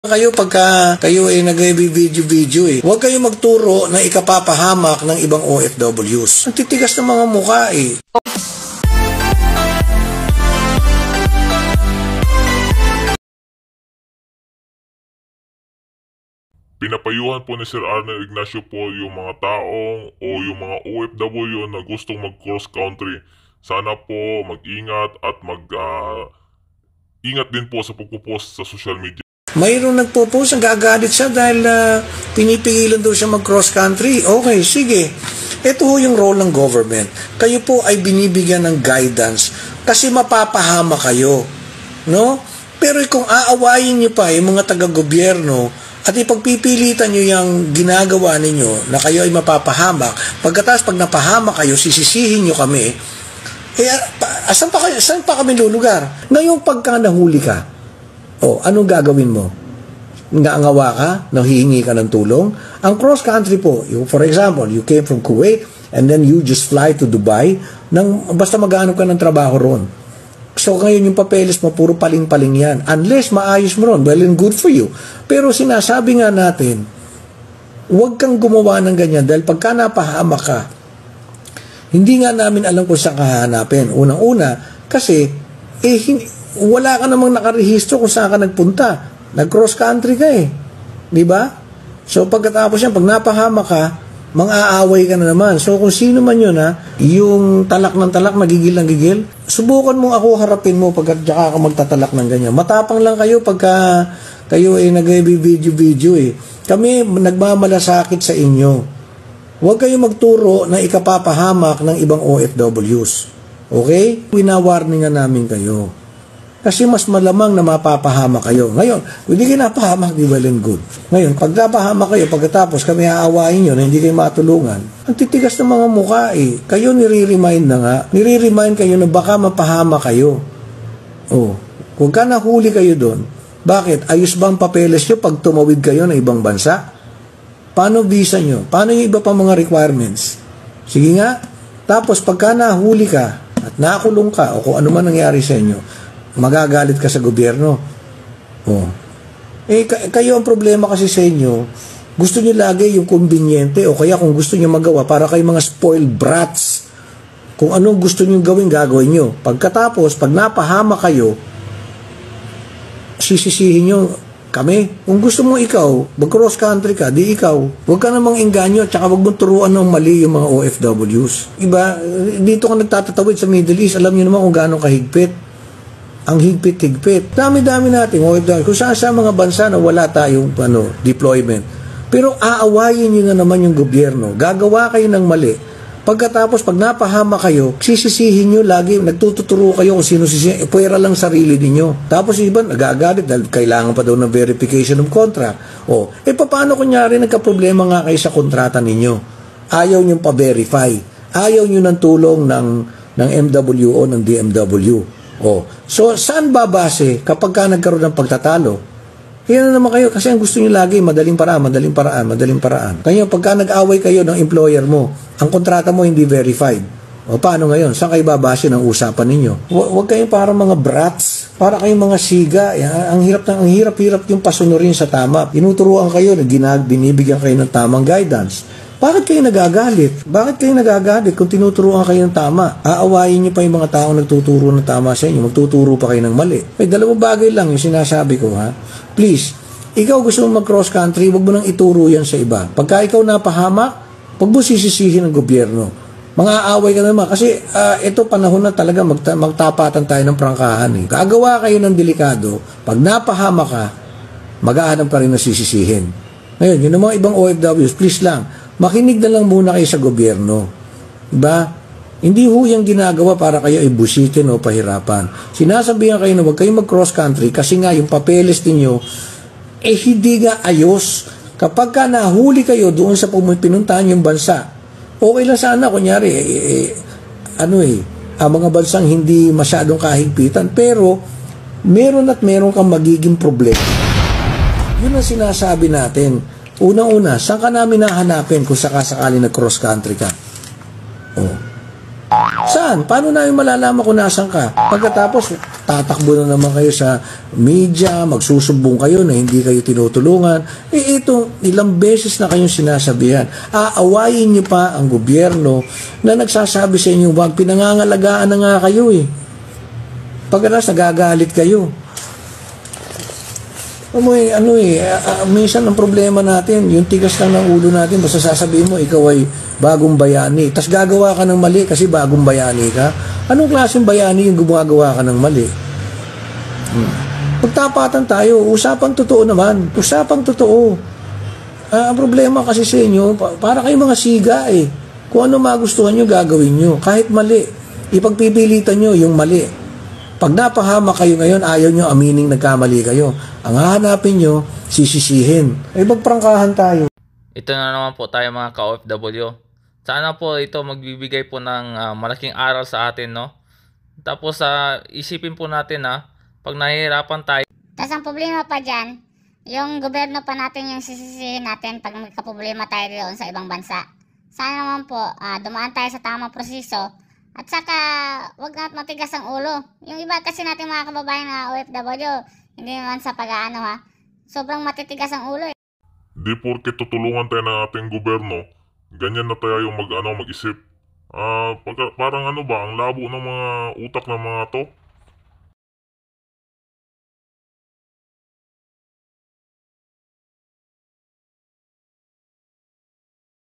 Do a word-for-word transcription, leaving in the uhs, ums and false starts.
Kayo pagka kayo ay nag-video-video eh. Huwag kayo magturo na ikapapahamak ng ibang O F Ws. Ang titigas ng mga mukha eh. Pinapayuhan po ni Sir Arnel Ignacio po yung mga taong o yung mga O F W na gustong mag-cross country. Sana po mag-ingat at mag-ingat uh, din po sa pagpupost sa social media. Mayroong nagpo-post, ang gagalit siya dahil uh, pinipigilan daw siya mag-cross country. Okay, sige. Ito ho yung role ng government. Kayo po ay binibigyan ng guidance kasi mapapahama kayo. No? Pero kung aawayin niyo pa yung mga taga-gobyerno at ipagpipilitan nyo yung ginagawa ninyo na kayo ay mapapahamak, pagkatapos pag napahama kayo, sisisihin nyo kami, eh, asan pa, kayo, asan pa kami lulugar? Ngayon pagka nahuli ka, o, anong gagawin mo? Naangawa ka? Nahihingi ka ng tulong? Ang cross-country po, yung, for example, you came from Kuwait and then you just fly to Dubai, nang, basta maghanap ka ng trabaho ron. So, ngayon yung papeles mo, puro paling-paling yan. Unless maayos mo ron, well and good for you. Pero sinasabi nga natin, huwag kang gumawa ng ganyan dahil pagka napahamak ka, hindi nga namin alam kung saan kahanapin. Unang-una, kasi, eh, hindi, wala ka namang nakarehistro kung saan ka nagpunta. Nag-cross country ka eh. Di ba? So pagkatapos yan, pag napahama ka, mang-aaway ka na naman. So kung sino man yun ha, yung talak ng talak, magigil ng gigil, subukan mo ako, harapin mo pagka ka magtatalak ng ganyan. Matapang lang kayo pagka kayo ay nag-video-video eh. Kami nagmamalasakit sa inyo. Huwag kayo magturo na ikapapahamak ng ibang O F Ws. Okay? Winawarningan namin kayo. Kasi mas malamang na mapapahama kayo. Ngayon, hindi kayo napahamak, di well and good. Ngayon, pag napahama kayo, pagkatapos kami aawain nyo na hindi kayo matulungan, ang titigas ng mga mukha eh. Kayo nire-remind na nga. Nire-remind kayo na baka mapahama kayo. Oh, kung ka nahuli kayo doon, bakit? Ayos ba ang papeles nyo pag tumawid kayo ng ibang bansa? Paano visa nyo? Paano yung iba pa mga requirements? Sige nga. Tapos pagka nahuli ka at nakulong ka o kung ano man nangyari sa inyo, magagalit ka sa gobyerno. Oh. Eh, kayo ang problema kasi sa inyo, gusto nyo lagi yung conveniente o kaya kung gusto nyo magawa para kayo mga spoiled brats. Kung anong gusto nyo gawin, gagawin nyo. Pagkatapos, pag napahama kayo, sisisihin nyo kami. Kung gusto mo ikaw, mag-cross country ka, di ikaw. Huwag ka namang engganyo at saka huwag mong turuan ng mali yung mga O F Ws. Iba, dito ka nagtatatawid sa Middle East, alam nyo naman kung gaano kahigpit. Ang higpit-higpit. Dami-dami natin O F W. Kung saan sa mga bansa na wala tayong ano, deployment. Pero aawayin nyo na naman yung gobyerno. Gagawa kayo ng mali. Pagkatapos, pag napahama kayo, sisisihin nyo lagi, nagtututuro kayo kung sino sisihin. E, pwera lang sarili ninyo. Tapos iba, nagagalit dahil kailangan pa daw ng verification of contract. O, eh paano kunyari nagka-problema nga kayo sa kontrata ninyo? Ayaw nyo pa-verify. Ayaw nyo ng tulong ng, ng M W o ng D M W. Oh, so saan babase kapag ka nagkaroon ng pagtatalo? Yan na naman kayo kasi ang gusto niyo lagi madaling paraan, madaling paraan, madaling paraan. Kaya pagka nag-away kayo ng employer mo, ang kontrata mo hindi verified. O paano ngayon? Saan kayo babase ng usapan ninyo? Huwag kayong para mga brats, para kayong mga siga. Yan, ang hirap ang hirap-hirap yung pasunurin sa tama. Tinuturuan kayo na ginag, binibigyan kayo ng tamang guidance. Bakit kayo nagagalit? Bakit kayo nagagalit kung tinuturuan kayo ng tama? Aawayin niyo pa yung mga taong nagtuturo ng tama sa inyo. Magtuturo pa kayo ng mali. May dalawang bagay lang yung sinasabi ko, ha? Please, ikaw gusto mong mag-cross country, wag mo nang ituro yan sa iba. Pagka ikaw napahamak, wag mo sisisihin ng gobyerno. Mga aaway ka naman. Kasi uh, ito panahon na talaga magta magtapatan tayo ng prangkahan. Eh. Gagawa kayo ng delikado, pag napahamak ka, mag-aanam pa rin na sisisihin. Ngayon, yun ang mga ibang O F Ws, please lang, makinig na lang muna kayo sa gobyerno. Diba? Hindi ho yung ginagawa para kayo ay busitin o pahirapan. Sinasabihan kayo na huwag kayong mag-cross country kasi nga yung papeles ninyo eh hindi nga ayos. Kapag ka nahuli kayo doon sa pinuntahan yung bansa, okay lang sana, kunyari, eh, eh, ano eh, ang mga bansang hindi masyadong kahigpitan, pero meron at meron kang magiging problema. Yun ang sinasabi natin. Unang-una, saan ka namin nahanapin kung sakasakali nag-cross country ka? Oh. Saan? Paano namin malalaman kung nasan ka? Pagkatapos, tatakbo na naman kayo sa media, magsusumbong kayo na hindi kayo tinutulungan. Eh ito, ilang beses na kayong sinasabihan. Aawayin niyo pa ang gobyerno na nagsasabi sa inyo, wag, pinangangalagaan na nga kayo eh. Pagkaras, nagagalit kayo. Ano eh, ano eh, uh, minsan ang problema natin, yung tigas lang ng ulo natin, basta sasabihin mo, ikaw ay bagong bayani. Tapos gagawa ka ng mali kasi bagong bayani ka. Anong klaseng bayani yung gumagawa ka ng mali? Hmm. Pagtapatan tayo, usapang totoo naman. Usapang totoo. Uh, ang problema kasi sa inyo, para kayo mga siga eh. Kung ano magustuhan nyo, gagawin nyo. Kahit mali, ipagpipilitan nyo yung mali. Pag napahama kayo ngayon, ayaw nyo amining nagkamali kayo. Ang hahanapin nyo, sisisihin. Ay, magprangkahan tayo. Ito na naman po tayo mga ka-O F W. Sana po ito magbibigay po ng uh, malaking aral sa atin, no? Tapos uh, isipin po natin na uh, pag nahihirapan tayo. Tapos ang problema pa dyan, yung gobyerno pa natin yung sisisihin natin pag may kaproblema tayo doon sa ibang bansa. Sana naman po, uh, dumaan tayo sa tamang proseso. At saka, wag na't matigas ang ulo. Yung iba kasi natin mga kababayan na O F W, hindi naman sa pag-aano ha. Sobrang matitigas ang ulo eh. Di porke tutulungan tayo ng ating gobyerno, ganyan na tayo yung mag-ano, mag-isip. Ah, uh, parang ano ba, ang labo ng mga utak ng mga to.